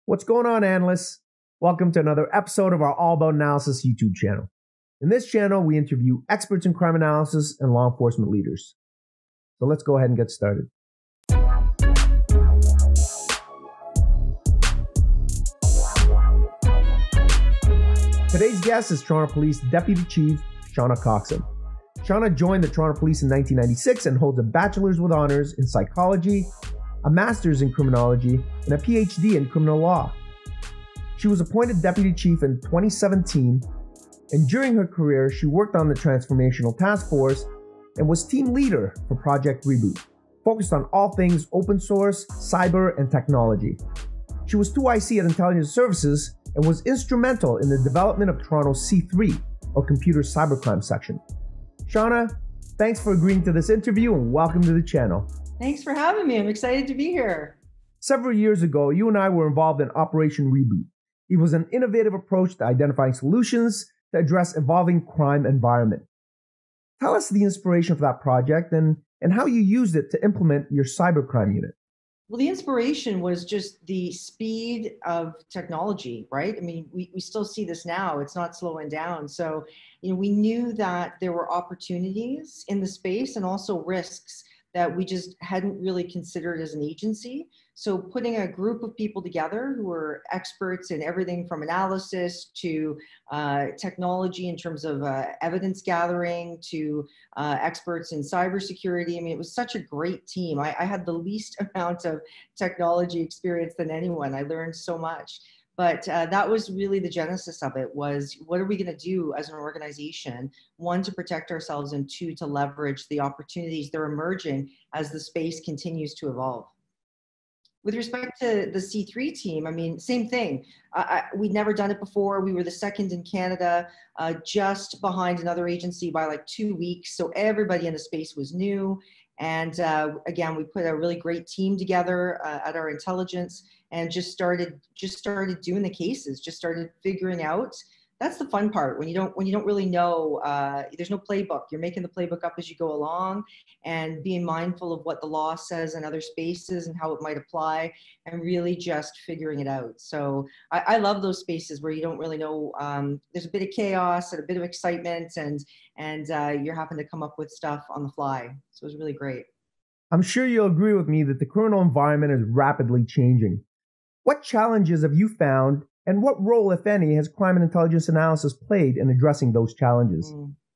What's going on, analysts? Welcome to another episode of our All About Analysis YouTube channel. In this channel, we interview experts in crime analysis and law enforcement leaders. So let's go ahead and get started. Today's guest is Toronto Police Deputy Chief Shawna Coxon. Shawna joined the Toronto Police in 1996 and holds a bachelor's with honors in psychology, a master's in criminology, and a PhD in criminal law. She was appointed Deputy Chief in 2017, and during her career, she worked on the Transformational Task Force and was team leader for Project Reboot, focused on all things open source, cyber, and technology. She was 2IC at Intelligence Services and was instrumental in the development of Toronto's C3, or Computer Cybercrime Section. Shawna, thanks for agreeing to this interview and welcome to the channel. Thanks for having me. I'm excited to be here. Several years ago, you and I were involved in Operation Reboot. It was an innovative approach to identifying solutions to address evolving crime environment. Tell us the inspiration for that project and how you used it to implement your cybercrime unit. Well, the inspiration was just the speed of technology, right? I mean, we still see this now. It's not slowing down. So, we knew that there were opportunities in the space and also risks that we just hadn't really considered as an agency. So putting a group of people together who were experts in everything from analysis to technology in terms of evidence gathering to experts in cybersecurity. I mean, it was such a great team. I had the least amount of technology experience than anyone. I learned so much. But that was really the genesis of it, was what are we going to do as an organization, one, to protect ourselves, and two, to leverage the opportunities that are emerging as the space continues to evolve. With respect to the C3 team, I mean, same thing. We'd never done it before. We were the second in Canada, just behind another agency by like 2 weeks. So everybody in the space was new. And again, we put a really great team together at our intelligence and just started doing the cases, just started figuring out. That's the fun part, when you don't really know, there's no playbook. You're making the playbook up as you go along and being mindful of what the law says in other spaces and how it might apply, and really just figuring it out. So I love those spaces where you don't really know, there's a bit of chaos and a bit of excitement, and you're having to come up with stuff on the fly. So it was really great. I'm sure you'll agree with me that the criminal environment is rapidly changing. What challenges have you found, and what role, if any, has crime and intelligence analysis played in addressing those challenges?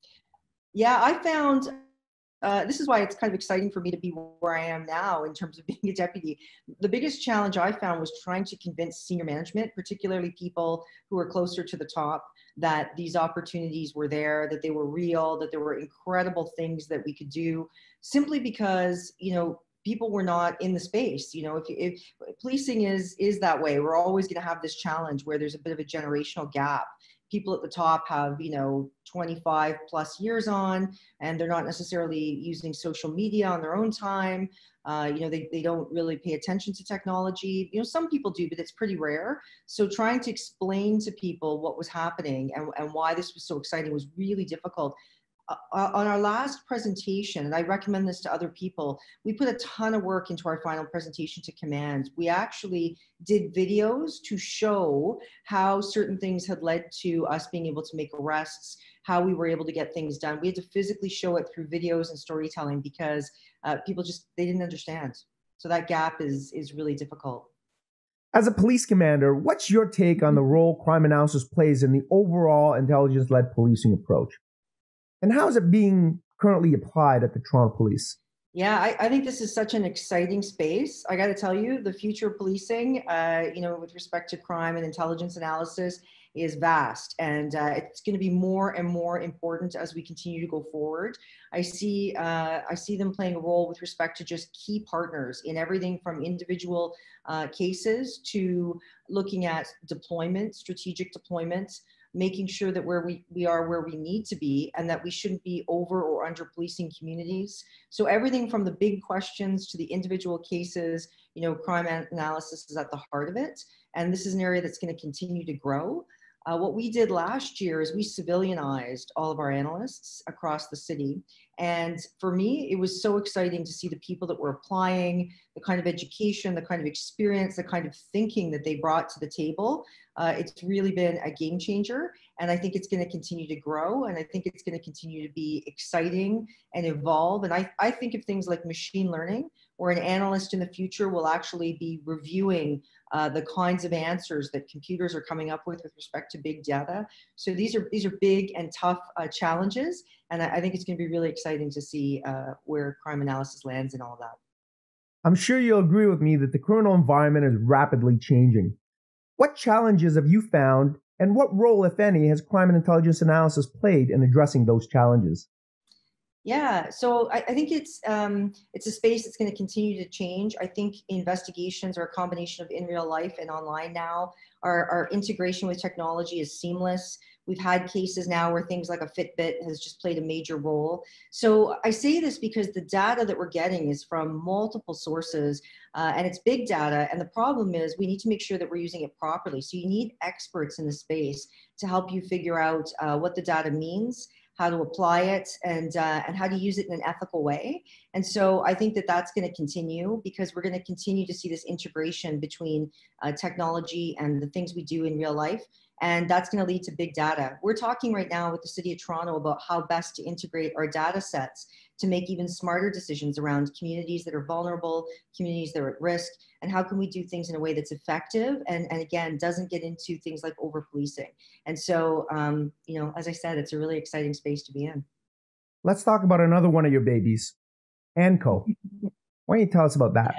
Yeah, I found, this is why it's kind of exciting for me to be where I am now in terms of being a deputy. The biggest challenge I found was trying to convince senior management, particularly people who are closer to the top, that these opportunities were there, that they were real, that there were incredible things that we could do, simply because, people were not in the space. If policing is that way, we're always going to have this challenge where there's a bit of a generational gap. People at the top have, 25 plus years on, and they're not necessarily using social media on their own time. They don't really pay attention to technology. Some people do, but it's pretty rare. So trying to explain to people what was happening and why this was so exciting was really difficult. On our last presentation, and I recommend this to other people, we put a ton of work into our final presentation to command. We actually did videos to show how certain things had led to us being able to make arrests, how we were able to get things done. We had to physically show it through videos and storytelling because people they didn't understand. So that gap is really difficult. As a police commander, what's your take on the role crime analysis plays in the overall intelligence-led policing approach? And how is it being currently applied at the Toronto Police? Yeah, I think this is such an exciting space. I got to tell you, the future of policing, with respect to crime and intelligence analysis, is vast, and it's going to be more and more important as we continue to go forward. I see them playing a role with respect to just key partners in everything from individual cases to looking at deployment, strategic deployment, making sure that we are where we need to be, and that we shouldn't be over or under policing communities. So everything from the big questions to the individual cases, crime analysis is at the heart of it. And this is an area that's going to continue to grow. What we did last year is we civilianized all of our analysts across the city. And for me, it was so exciting to see the people that were applying, the kind of education, the kind of experience, the kind of thinking that they brought to the table. It's really been a game changer. And I think it's going to continue to grow. And I think it's going to continue to be exciting and evolve. And I think of things like machine learning, where an analyst in the future will actually be reviewing the kinds of answers that computers are coming up with respect to big data. So these are big and tough challenges. And I think it's going to be really exciting to see where crime analysis lands in all of that. I'm sure you'll agree with me that the criminal environment is rapidly changing. What challenges have you found, and what role, if any, has crime and intelligence analysis played in addressing those challenges? Yeah, so I think it's a space that's going to continue to change. I think investigations are a combination of in real life and online now. Our integration with technology is seamless. We've had cases now where things like a Fitbit has just played a major role. So I say this because the data that we're getting is from multiple sources, and it's big data. And the problem is we need to make sure that we're using it properly. So you need experts in the space to help you figure out what the data means, how to apply it, and how to use it in an ethical way. And so I think that that's going to continue, because we're going to continue to see this integration between technology and the things we do in real life. And that's going to lead to big data. We're talking right now with the City of Toronto about how best to integrate our data sets to make even smarter decisions around communities that are vulnerable, communities that are at risk, and how can we do things in a way that's effective and again, doesn't get into things like over-policing. And so, you know, as I said, it's a really exciting space to be in. Let's talk about another one of your babies, Anco. Why don't you tell us about that?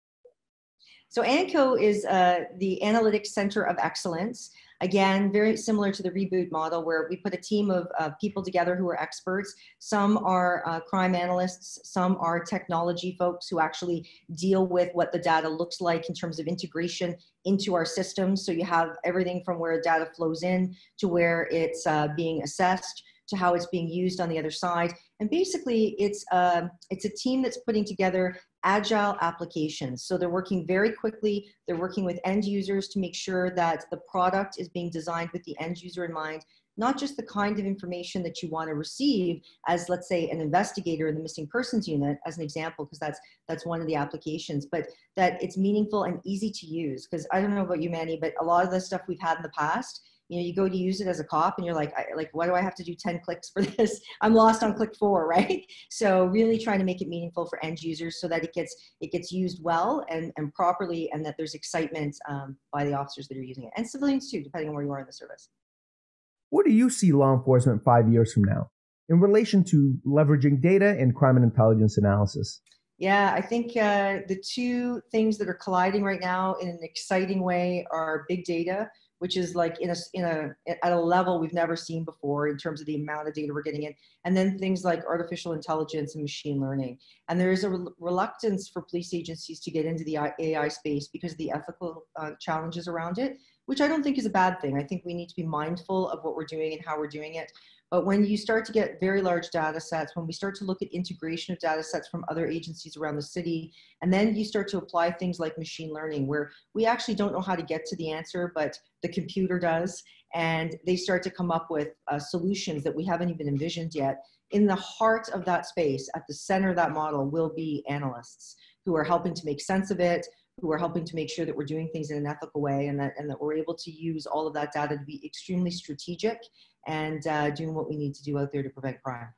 So ANCO is the Analytics Center of Excellence. Again, very similar to the Reboot model, where we put a team of people together who are experts. Some are crime analysts, some are technology folks who actually deal with what the data looks like in terms of integration into our systems. So you have everything from where data flows in to where it's being assessed, to how it's being used on the other side. And basically, it's a team that's putting together agile applications. So they're working very quickly. They're working with end users to make sure that the product is being designed with the end user in mind, not just the kind of information that you want to receive as, let's say, an investigator in the missing persons unit, as an example, because that's one of the applications, but that it's meaningful and easy to use. Because I don't know about you, Manny, but a lot of the stuff we've had in the past, you know, you go to use it as a cop and you're like, why do I have to do 10 clicks for this? I'm lost on click 4, right? So really trying to make it meaningful for end users so that it gets used well and properly, and that there's excitement by the officers that are using it, and civilians too, depending on where you are in the service. Where do you see law enforcement 5 years from now in relation to leveraging data in crime and intelligence analysis? Yeah, I think the two things that are colliding right now in an exciting way are big data, which is like at a level we've never seen before in terms of the amount of data we're getting in, and then things like artificial intelligence and machine learning. And there is a reluctance for police agencies to get into the AI space because of the ethical challenges around it, which I don't think is a bad thing. I think we need to be mindful of what we're doing and how we're doing it. But when you start to get very large data sets, when we start to look at integration of data sets from other agencies around the city, and then you start to apply things like machine learning, where we actually don't know how to get to the answer, but the computer does, and they start to come up with solutions that we haven't even envisioned yet. In the heart of that space, at the center of that model, will be analysts who are helping to make sense of it, who are helping to make sure that we're doing things in an ethical way, and that we're able to use all of that data to be extremely strategic and doing what we need to do out there to prevent crime.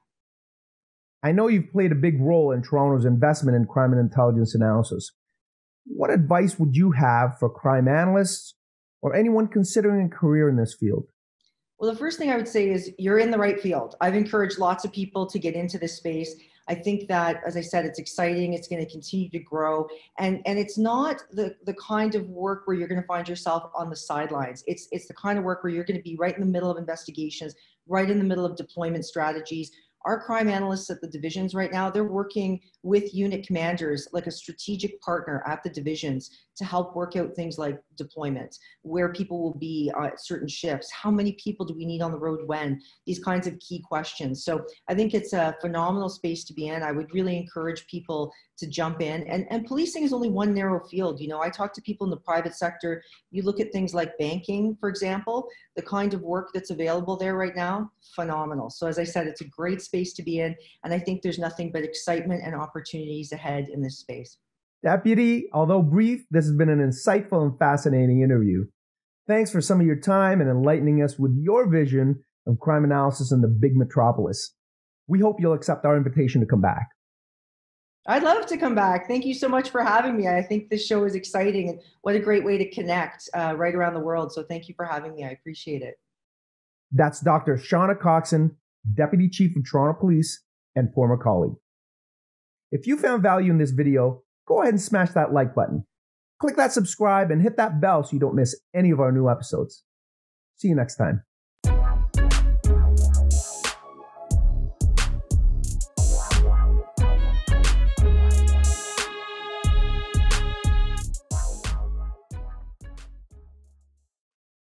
I know you've played a big role in Toronto's investment in crime and intelligence analysis. What advice would you have for crime analysts or anyone considering a career in this field? Well, the first thing I would say is you're in the right field. I've encouraged lots of people to get into this space. I think that, as I said, it's exciting. It's going to continue to grow. And it's not the kind of work where you're going to find yourself on the sidelines. It's the kind of work where you're going to be right in the middle of investigations, right in the middle of deployment strategies. Our crime analysts at the divisions right now, they're working with unit commanders like a strategic partner at the divisions to help work out things like deployment, where people will be at certain shifts, how many people do we need on the road when, these kinds of key questions. So I think it's a phenomenal space to be in. I would really encourage people to jump in. And policing is only one narrow field. You know, I talk to people in the private sector. You look at things like banking, for example, the kind of work that's available there right now, phenomenal. So as I said, it's a great space to be in. And I think there's nothing but excitement and opportunities ahead in this space. Deputy, although brief, this has been an insightful and fascinating interview. Thanks for some of your time and enlightening us with your vision of crime analysis in the big metropolis. We hope you'll accept our invitation to come back. I'd love to come back. Thank you so much for having me. I think this show is exciting, and what a great way to connect right around the world. So thank you for having me. I appreciate it. That's Dr. Shawna Coxon, Deputy Chief of Toronto Police and former colleague. If you found value in this video, go ahead and smash that like button. Click that subscribe and hit that bell so you don't miss any of our new episodes. See you next time.